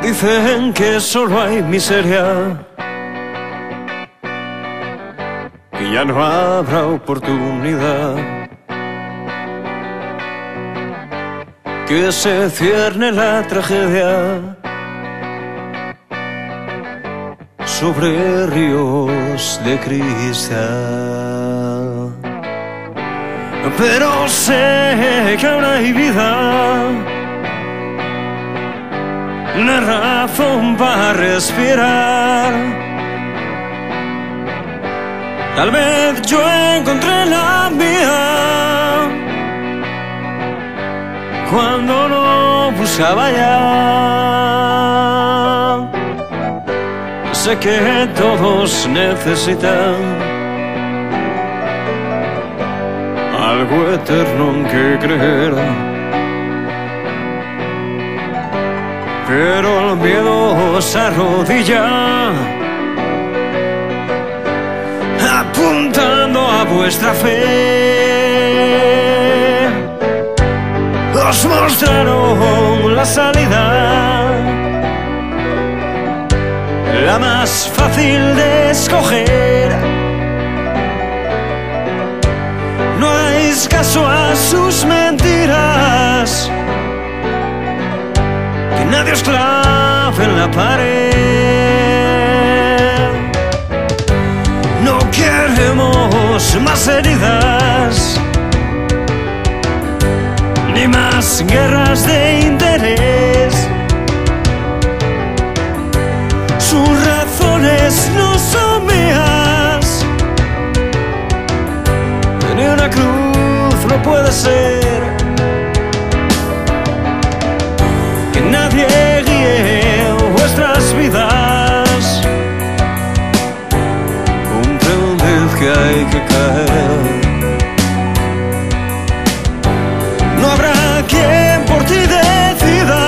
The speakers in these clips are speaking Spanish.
Dicen que solo hay miseria, que ya no habrá oportunidad, que se cierne la tragedia sobre ríos de cristal. Pero sé que aún hay vida, una razón para respirar. Tal vez yo encontré la mía cuando no buscaba ya. Sé que todos necesitan algo eterno en que creer, pero el miedo se arrodilla apuntando a vuestra fe. Os mostraron la salida, la más fácil de escoger. No hagáis caso a sus mentiras, que nadie os clave en la pared. No queremos más heridas, ni más guerras de interés. Sus razones no son mías, ni una cruz no puede ser. Que nadie guíe vuestras vidas, comprended que hay que caer. No habrá quien por ti decida,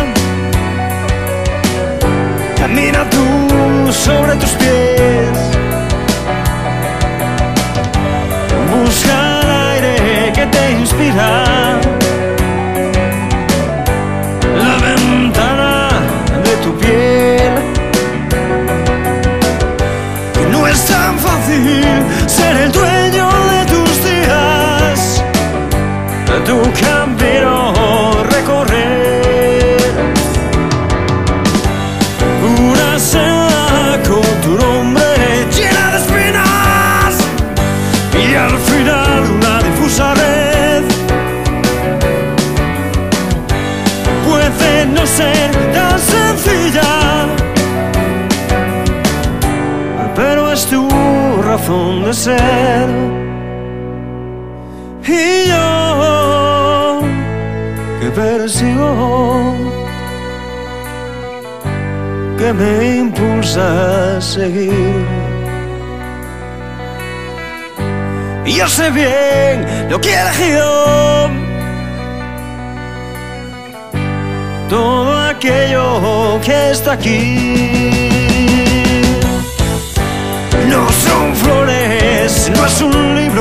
camina tú sobre tus pies. Busca el aire que te inspira, la ventana de tu piel. Que no es tan fácil ser el dueño de tus días, tu camino recorrer. Una senda con tu nombre llena de espinas, y al final una difusa red. Puede no ser tan sencilla, pero es tu razón de ser. Y yo, que persigo, que me impulsa a seguir. Y yo sé bien lo que he elegido, todo aquello que está aquí. No son flores, no es un libro,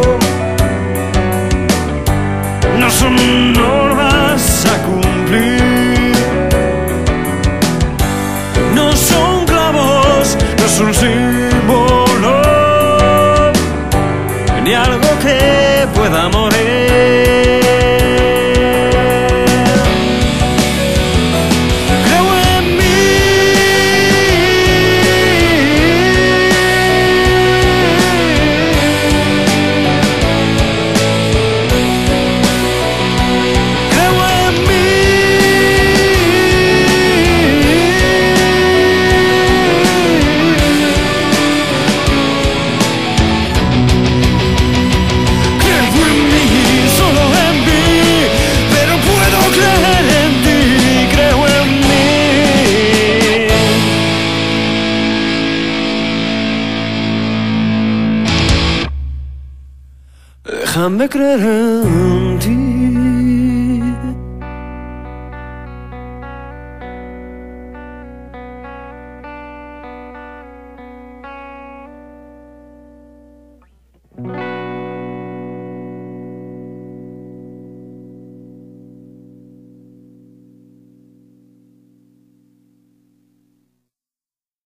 no son normas a cumplir, no son clavos, no es un símbolo, ni algo que pueda morir. Creo en mí, creo en mí. Déjame creer en ti.